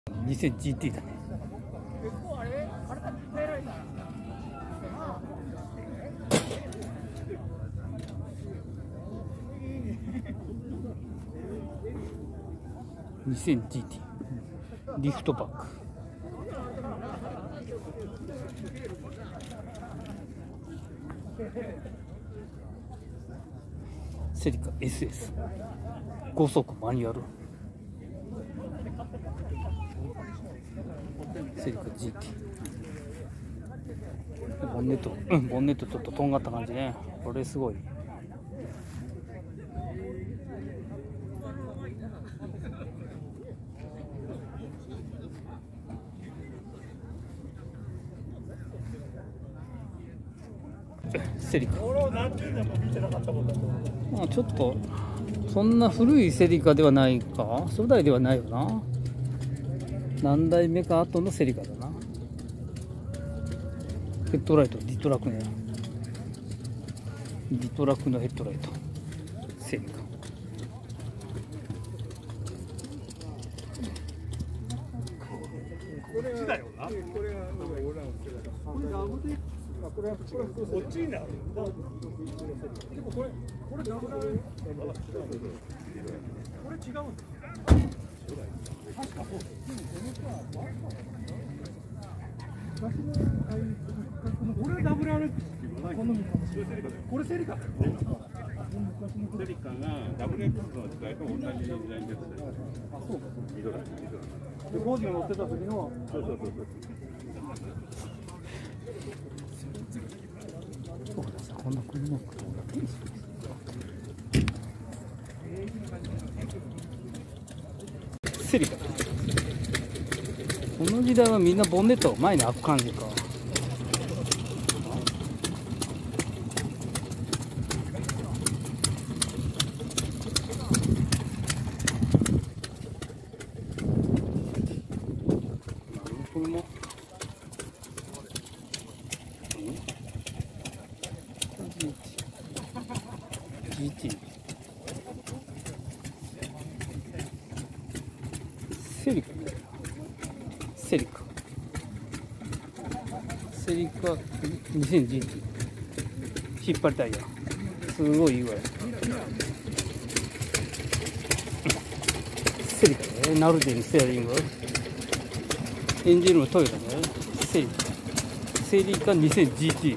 2000GT だね。2000GT リフトバック。セリカ SS 5速マニュアル。セリカ GT ボンネット、ボンネットちょっととんがった感じね。これすごい。セリカ、まあ、ちょっとそんな古いセリカではないか、初代ではないよな。何代目か後のセリカだな。ヘッドライトディトラクね。ディトラクのヘッドライトセリカ。 これだよな。これが俺らの世代だ。これこっちになる。でもこれダブル。これ違うんだ。確かそう。俺はダブルアレックスっていうの。これセリカだよ。セリカがダブル X の時代と同じ時代に出てた。あ、そうか。ミドラ。で、工事が乗ってた時の。そう。 こんな車セリカ。この時代はみんなボンネット前に開く感じか。GT セリカ 2000GT 引っ張りたいや。すごいいいわよ。セリカね。ナルディンステアリング。エンジンのトヨタね。セリカ 2000GT。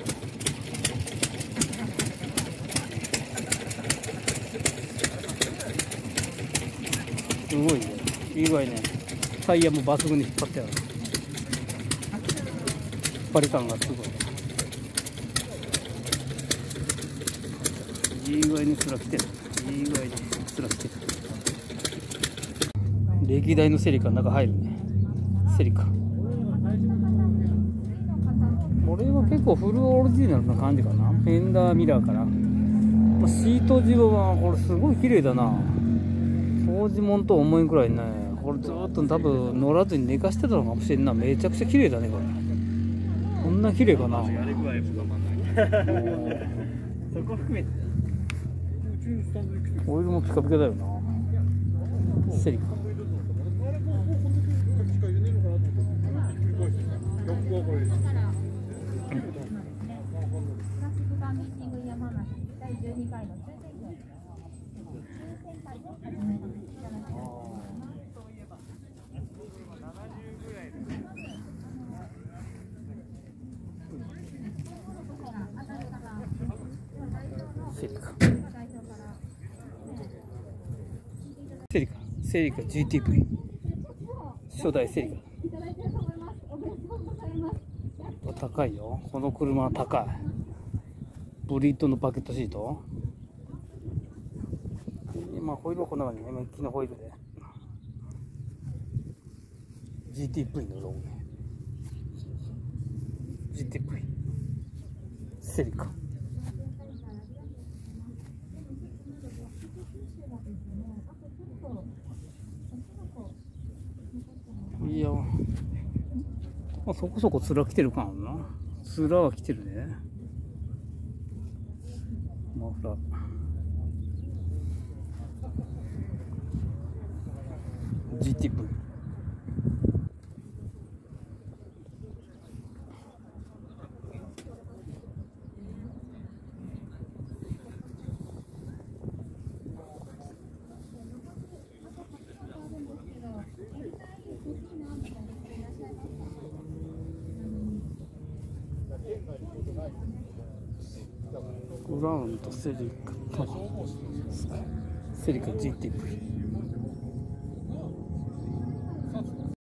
すごいね。いい具合ね。タイヤも抜群に引っ張ってある。引っ張り感がすごい。いい具合に面来てる。いい具合に面来てる。歴代のセリカの中入るね。セリカ。これは結構フルオリジナルな感じかな。フェンダーミラーから。まあ、シート地はこれすごい綺麗だな。掃除もんと思えんくらいね。これずっと多分乗らずに寝かしてたのかもしれんな。めちゃくちゃ綺麗だねこれ。こんな綺麗かな。 そこ含めてオイルもピカピカだよな。セリカ。セリカ GTV 初代セリカ。高いよ。この車は高い。ブリッドのバケットシート。今ホイールはこんな感じね。メッキのホイールで GTV のロゴね。 GTV セリカ。いや、まあ、そこそこ面来てるかな。面は来てるね。マフラー。GTV ブラウンとセリカとセリカ GTV。